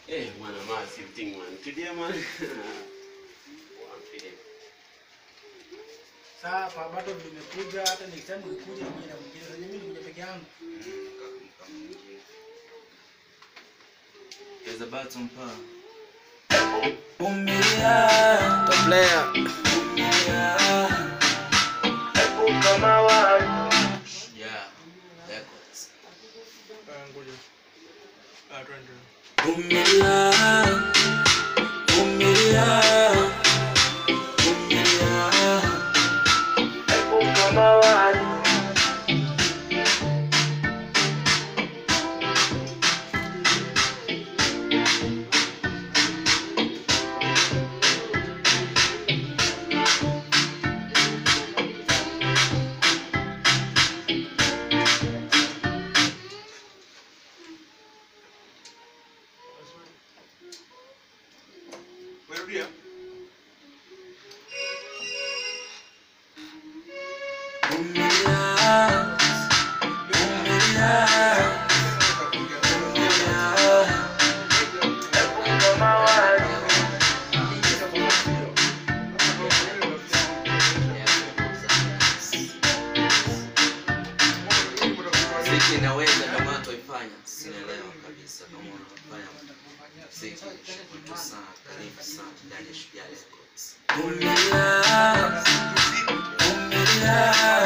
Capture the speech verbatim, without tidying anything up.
Eh, mwana masi mting man. Tudia man. Sasa kwa bato nimekuja hata next time ukikuja na mwingine mwingine. Sasa mimi nikuja peke yangu. There's a baton pa. Umilia. The player. Umilia. Kama wali. Yeah. Records. Ngoja. Ah, twende. Umilia. Umilia. Umilia. Kama wali. Werudia. Siki naweza kama toifanya. Sinaelewa kabisa kama unafanya. Siki kitu sana karibu sana ndani ya Shujaa Records. Umilia. Umilia.